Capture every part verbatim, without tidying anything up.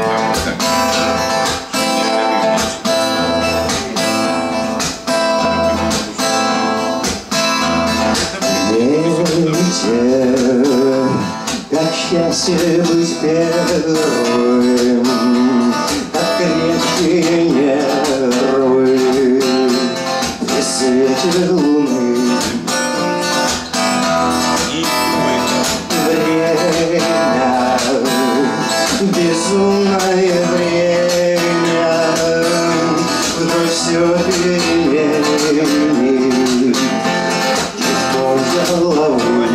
Как счастье быть первым, как крепкие нервы при свете луны. Время, безумное время, вновь все переменит головой.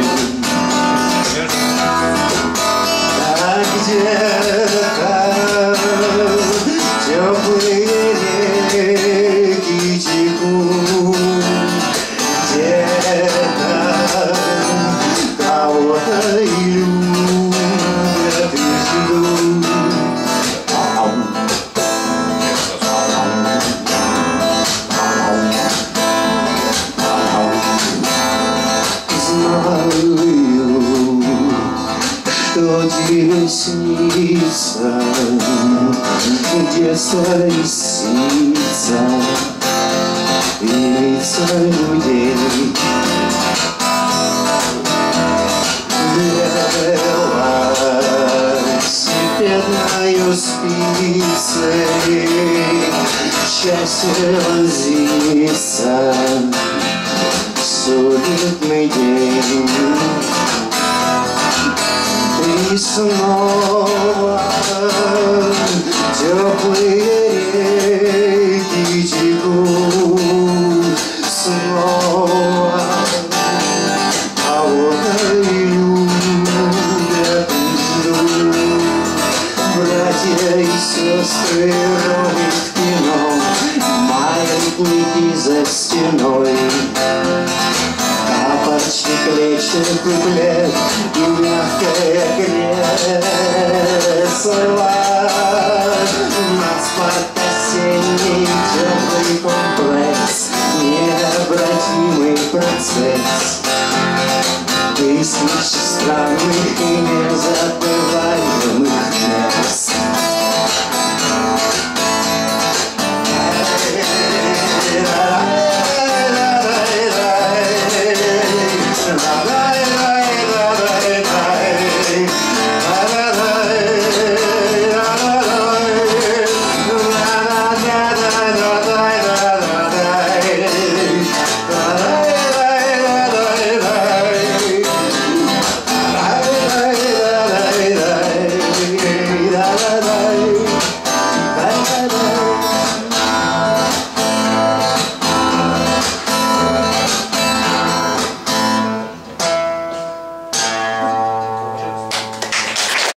А где-то теплые реки текут, где-то кого-то любят и ждут. Что тебе снится, детство лисица и лица людей. Велосипедною спицей счастье вонзится в суетный день. И снова теплые реки текут, снова кого-то любят и ждут. Братья и сестры роют в кино, маятники за стеной. Тапочки, плечи, куплет и мягкая грязь.